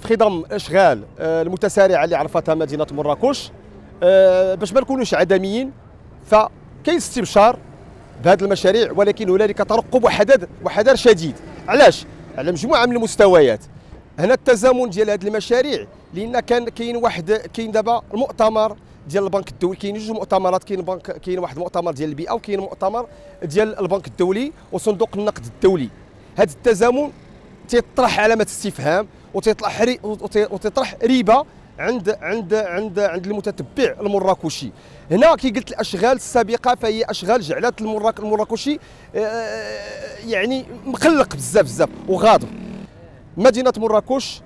في ضم اشغال المتسارعه اللي عرفتها مدينه مراكش. باش ما نكونوش عدميين، فكاين استبشار بهذه المشاريع، ولكن هنالك ترقب وحذر شديد. علاش؟ على مجموعه من المستويات. هنا التزامن ديال هذه المشاريع، لان كاين دابا المؤتمر ديال البنك الدولي، كاين جوج مؤتمرات، كاين واحد المؤتمر ديال البيئه وكاين مؤتمر ديال البنك الدولي وصندوق النقد الدولي. هذا التزامن تيطرح علامه استفهام وتطرح ريبه عند المتتبع المراكشي. هنا كي قلت الاشغال السابقه فهي اشغال جعلت المراكشي يعني مقلق بزاف وغاضب. مدينه مراكش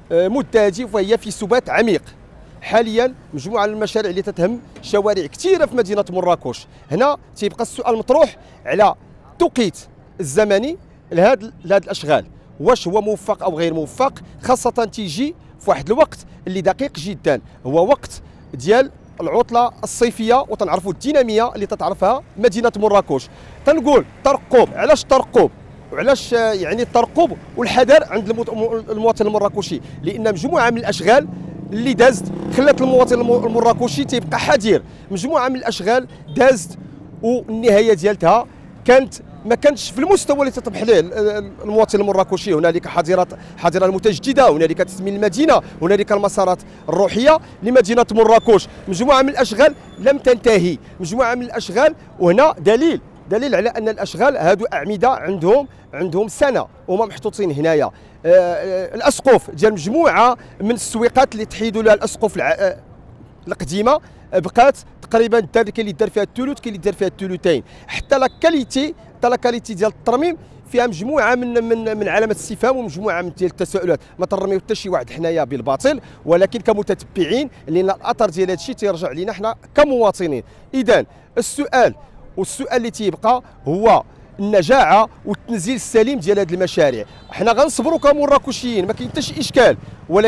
متهدف وهي في سبات عميق. حاليا مجموعه من المشاريع اللي تتهم شوارع كثيره في مدينه مراكش. هنا تيبقى السؤال مطروح على التوقيت الزمني لهذه الاشغال، واش هو موفق او غير موفق، خاصه تيجي في واحد الوقت اللي دقيق جدا، هو وقت ديال العطله الصيفيه وتنعرفوا الديناميه اللي تتعرفها مدينه مراكش. تنقول ترقب. علاش الترقب؟ وعلاش يعني الترقب والحذر عند المواطن المراكشي؟ لان مجموعه من الاشغال اللي دازت خلات المواطن المراكشي تيبقى حذر. مجموعه من الاشغال دازت والنهايه ديالتها ما كانتش في المستوى اللي تطمح له المواطن المراكشي. هنالك حظيره المتجدده، هنالك تسمين المدينه، هنالك المسارات الروحيه لمدينه مراكش. مجموعه من الاشغال لم تنتهي، مجموعه من الاشغال، وهنا دليل على ان الاشغال هادو اعمده عندهم سنه وما محطوطين هنايا. الاسقف ديال مجموعه من السويقات اللي تحيدوا لها الاسقف القديمه بقات تقريبا كاين اللي دار فيها الثلث، كاين اللي دار فيها الثلثين. حتى لا كاليتي ديال الترميم فيها مجموعه من علامات الاستفهام ومجموعه من ديال التساؤلات. ما ترميو حتى شي واحد حنايا بالباطل، ولكن كمتتبعين لان الاثر ديال هذا الشيء تيرجع لينا حنا كمواطنين. اذا السؤال اللي تيبقى هو النجاعه والتنزيل السليم ديال هذه المشاريع. حنا غنصبروا كمراكشيين، ما كاين حتى شي اشكال،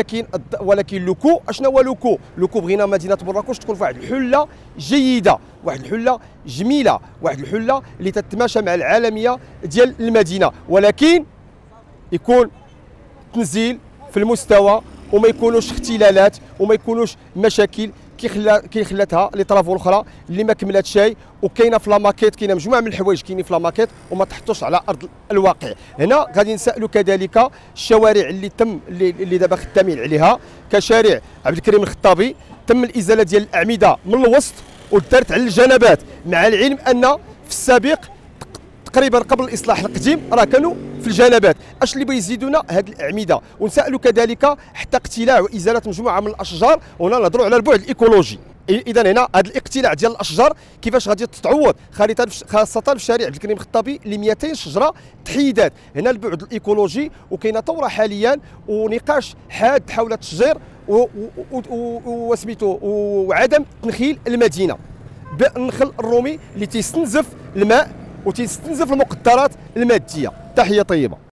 ولكن لوكو اشنا هو لوكو بغينا مدينه مراكش تكون في واحد الحله جيده، واحد الحله جميله، واحد الحله اللي تتماشى مع العالميه ديال المدينه، ولكن يكون تنزيل في المستوى وما يكونوش اختلالات وما يكونوش مشاكل كي خلاتها لي طرافو الاخرى اللي ما كملاتش شيء. وكاينه في لاماكيت، كاينه مجموعه من الحوايج كاينين في لاماكيت وما تحطوش على ارض الواقع. هنا غادي نسالوا كذلك الشوارع اللي دابا خدامين عليها، كشارع عبد الكريم الخطابي تم الازاله ديال الاعمده من الوسط ودارت على الجنبات، مع العلم ان في السابق تقريبا قبل الاصلاح القديم راه كانوا في الجنبات. اش اللي بغى يزيدونا هذه الاعمده؟ ونسالوا كذلك حتى اقتلاع وازاله مجموعه من الاشجار، وهنا نهضروا على البعد الايكولوجي. اذا هنا هذا الاقتلاع ديال الاشجار كيفاش غادي تتعوض، خاصه في شارع عبد الكريم الخطابي اللي 200 شجره تحيدات. هنا البعد الايكولوجي، وكاينه ثوره حاليا ونقاش حاد حول التشجير وسميتو وعدم تنخيل المدينه بالنخل الرومي اللي تيستنزف الماء وتيستنزف المقدرات الماديه. تحيه طيبه.